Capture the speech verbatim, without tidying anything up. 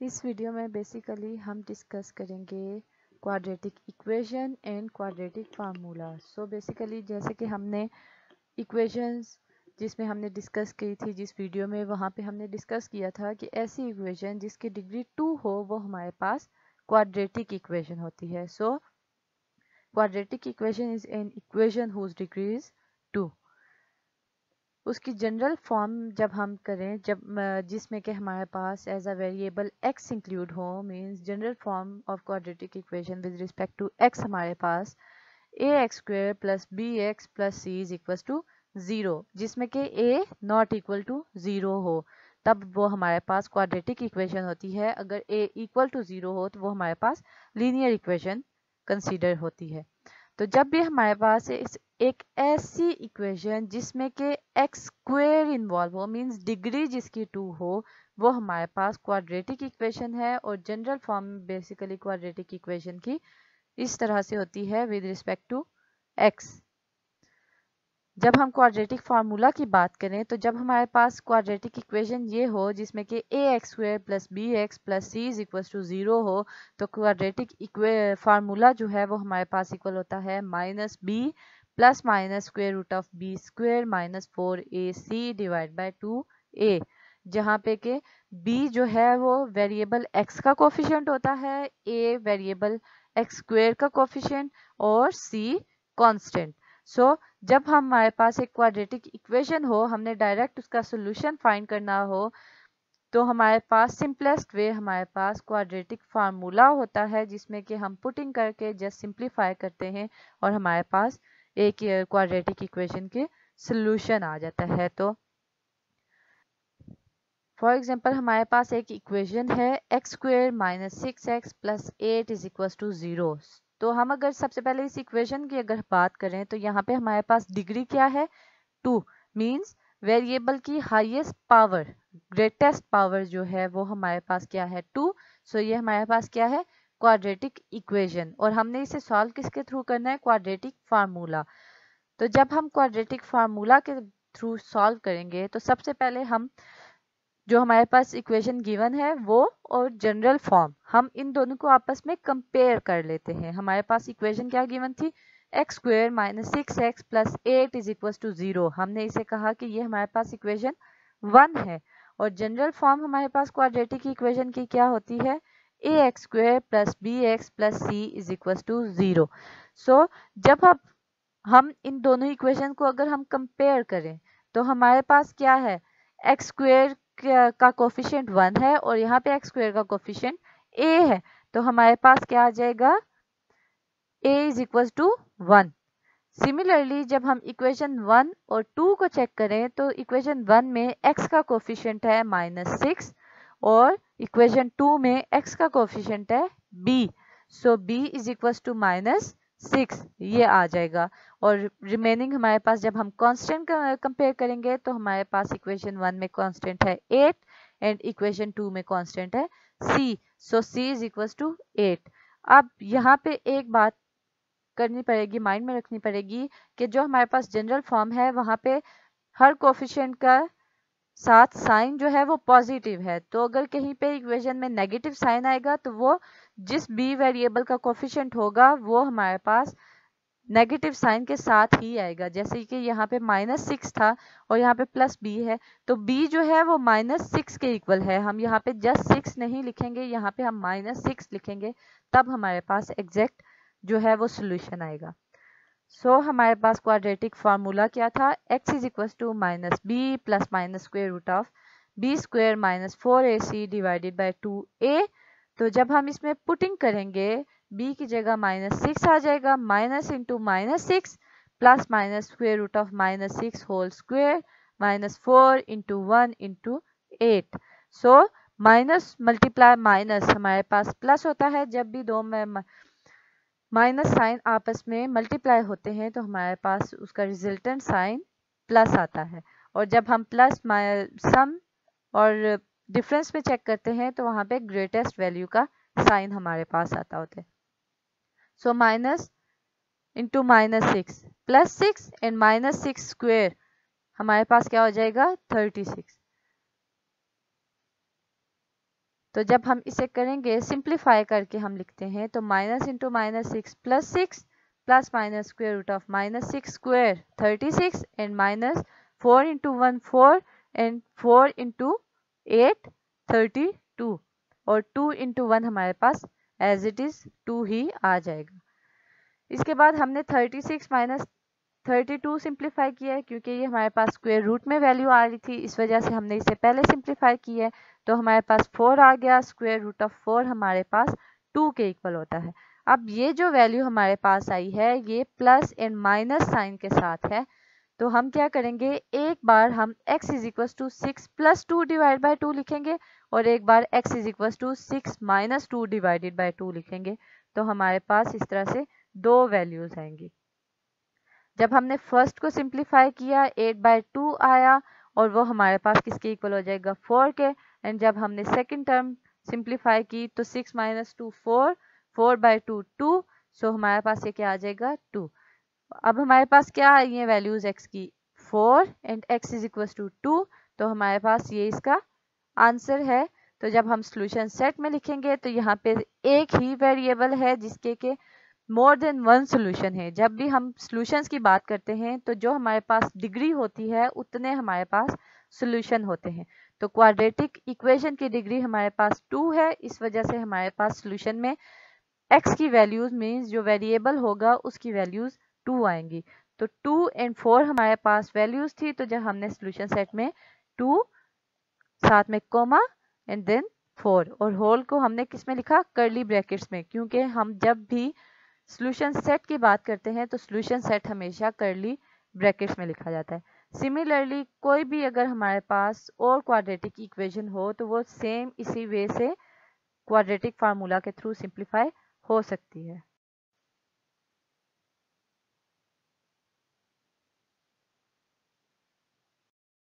इस वीडियो में बेसिकली हम डिस्कस करेंगे quadratic equation and quadratic formula. So basically जैसे कि हमने इक्वेशंस जिसमें हमने डिस्कस की थी जिस वीडियो में, वहाँ पे हमने डिस्कस किया था कि ऐसी इक्वेशन जिसकी डिग्री टू हो वो हमारे पास क्वाड्रेटिक इक्वेशन होती है। So quadratic equation is an equation whose degree is two. उसकी जनरल फॉर्म जब हम करें, जब जिसमें कि हमारे पास as a variable x include हो, means general form of quadratic equation with respect to x हमारे पास a x square plus b x plus c is equal to zero, जिसमें कि a not equal to zero हो तब वो हमारे पास क्वाड्रेटिक इक्वेशन होती है। अगर a इक्वल टू जीरो हो तो वो हमारे पास लीनियर इक्वेशन कंसीडर होती है। तो जब भी हमारे पास इस एक ऐसी इक्वेशन जिसमें के एक्स स्क्वेयर इन्वॉल्व हो, मींस डिग्री जिसकी टू हो, वो हमारे पास क्वाड्रेटिक इक्वेशन है। और general form basically quadratic equation की इस तरह से होती है विद रिस्पेक्ट टू एक्स। जब हम क्वाड्रेटिक फार्मूला की बात करें तो जब हमारे पास क्वाड्रेटिक इक्वेशन ये हो जिसमें कि a x square plus b x plus c is equal to zero हो, तो क्वाड्रेटिक फार्मूला जो है वो हमारे पास इक्वल होता है minus b plus minus square root of b square minus four a c divide by two a, जहाँ पे के b जो है वो वेरिएबल x का कोफिशिएंट होता है, a वेरिएबल x स्क्वेयर का कोफिशिएंट और c कांस्टेंट। सो so, जब हमारे पास एक क्वाड्रेटिक इक्वेशन हो, हमने डायरेक्ट उसका सोल्यूशन फाइंड करना हो, तो हमारे पास सिंपलेस्ट वे हमारे पास क्वाड्रेटिक फार्मूला होता है जिसमें कि हम पुटिंग करके जस्ट सिंप्लीफाई करते हैं और हमारे पास एक क्वाड्रेटिक इक्वेशन के सोल्यूशन आ जाता है। तो फॉर एग्जाम्पल हमारे पास एक इक्वेशन है x square minus six x plus eight is equal to zero. तो हम अगर सबसे पहले इस इक्वेशन की अगर बात करें तो यहाँ पे हमारे पास डिग्री क्या है, टू, मींस वेरिएबल की हाईएस्ट पावर, ग्रेटेस्ट पावर जो है वो हमारे पास क्या है, टू। सो ये हमारे पास क्या है, क्वाड्रेटिक इक्वेशन, और हमने इसे सॉल्व किसके थ्रू करना है, क्वाड्रेटिक फार्मूला। तो जब हम क्वाड्रेटिक फार्मूला के थ्रू सॉल्व करेंगे तो सबसे पहले हम जो हमारे पास इक्वेशन गिवन है वो और जनरल फॉर्म, हम इन दोनों को आपस में कंपेयर कर लेते हैं। हमारे पास इक्वेशन क्या गिवन थी, x square minus six x plus eight is equal to zero. हमने इसे कहा कि ये हमारे पास इक्वेशन वन है। और जनरल फॉर्म हमारे पास क्वाड्रेटिक इक्वेशन की क्या होती है, a x square plus b x plus c is equal to zero. So जब आप हम इन दोनों इक्वेशन को अगर हम कंपेयर करें तो हमारे पास क्या है, एक्स स्क्वेयर का कोफिशिएंट वन है और यहाँ पे एक्स स्क्वेयर का कोफिशिएंट ए है, तो हमारे पास क्या आ जाएगा, a is equal to one. Similarly जब हम इक्वेशन वन और टू को चेक करें तो इक्वेशन वन में x का कोफिशिएंट है माइनस सिक्स और इक्वेशन टू में x का कोफिशिएंट है b। So b is equal to minus six, ये आ जाएगा। और रिमेनिंग हमारे पास जब हम कांस्टेंट कंपेयर करेंगे तो हमारे पास इक्वेशन वन में कांस्टेंट है एट एंड इक्वेशन टू में कांस्टेंट है c। So c is equal to eight. अब यहाँ पे एक बात करनी पड़ेगी, माइंड में रखनी पड़ेगी कि जो हमारे पास जनरल फॉर्म है वहां पे हर कोफिशिएंट का साथ साइन जो है वो पॉजिटिव है। तो अगर कहीं पे इक्वेशन में नेगेटिव साइन आएगा तो वो जिस बी वेरिएबल का कोफिशिएंट होगा वो हमारे पास नेगेटिव साइन के साथ ही आएगा। जैसे कि यहाँ पे माइनस सिक्स था और यहाँ पे प्लस बी है, तो बी जो है वो माइनस सिक्स के इक्वल है। हम यहाँ पे जस्ट सिक्स नहीं लिखेंगे, यहाँ पे हम माइनस सिक्स लिखेंगे, तब हमारे पास एग्जैक्ट जो है वो सोल्यूशन आएगा। सो so, हमारे पास क्वाड्रेटिक फार्मूला क्या था, x is equal to minus b plus minus square root of b square minus four a c divided by two a. तो जब हम इसमें पुटिंग करेंगे b की जगह माइनस सिक्स आ जाएगा, minus into minus six plus minus square root of minus six whole square minus four into one into eight. So minus multiply minus हमारे पास प्लस होता है, जब भी दो में माइनस साइन आपस में मल्टीप्लाई होते हैं तो हमारे पास उसका रिजल्टेंट साइन प्लस आता है। और जब हम प्लस सम और डिफरेंस में चेक करते हैं तो वहां पे ग्रेटेस्ट वैल्यू का साइन हमारे पास आता होता है। So minus into minus six plus six and minus six square हमारे पास क्या हो जाएगा, थर्टी सिक्स। तो जब हम इसे करेंगे सिंप्लीफाई करके हम लिखते हैं तो minus into minus six plus six plus minus square root of minus six square thirty six and minus four into one four and four into eight thirty two और टू इंटू वन हमारे पास as it is two ही आ जाएगा। इसके बाद हमने thirty six minus thirty two simplify किया है क्योंकि ये हमारे पास स्क्वायर रूट में वैल्यू आ रही थी, इस वजह से हमने इसे पहले सिंप्लीफाई किया है। तो हमारे पास फोर आ गया, स्क्वायर रूट ऑफ फोर हमारे पास टू के इक्वल होता है। अब ये जो वैल्यू हमारे पास आई है ये प्लस एंड माइनस साइन के साथ है, तो हम क्या करेंगे, एक बार हम x is equal to six plus two divide by two लिखेंगे और एक बार x is equal to six minus two divided by two लिखेंगे। तो हमारे पास इस तरह से दो वैल्यूज आएंगी। जब हमने फर्स्ट को सिंप्लीफाई किया एट बाई टू आया और वो हमारे पास किसके इक्वल हो जाएगा, फोर के। एंड जब हमने सेकंड टर्म सिंप्लीफाई की तो six minus two four, four by two two, so हमारे पास ये क्या आ जाएगा, टू। अब हमारे पास क्या आई है वैल्यूज x की, four and x is equal to two, two हमारे पास ये इसका आंसर है। तो जब हम सॉल्यूशन सेट में लिखेंगे तो यहाँ पे एक ही वेरिएबल है जिसके के मोर देन वन सोल्यूशन है। जब भी हम सॉल्यूशंस की बात करते हैं तो जो हमारे पास डिग्री होती है उतने हमारे पास सोल्यूशन होते हैं। तो क्वाड्रेटिक इक्वेशन की डिग्री हमारे पास टू है, इस वजह से हमारे पास सोल्यूशन में x की वैल्यूज मीन्स जो वेरिएबल होगा उसकी वैल्यूज टू आएंगी। तो टू एंड फोर हमारे पास वैल्यूज थी, तो जब हमने सॉल्यूशन सेट में टू साथ में कोमा एंड देन फोर और होल को हमने किस में लिखा, कर्ली ब्रैकेट्स में, क्योंकि हम जब भी सॉल्यूशन सेट की बात करते हैं तो सॉल्यूशन सेट हमेशा कर्ली ब्रैकेट्स में लिखा जाता है। सिमिलरली कोई भी अगर हमारे पास और क्वाड्रेटिक इक्वेशन हो तो वो सेम इसी वे से क्वाड्रेटिक फार्मूला के थ्रू सिंप्लीफाई हो सकती है।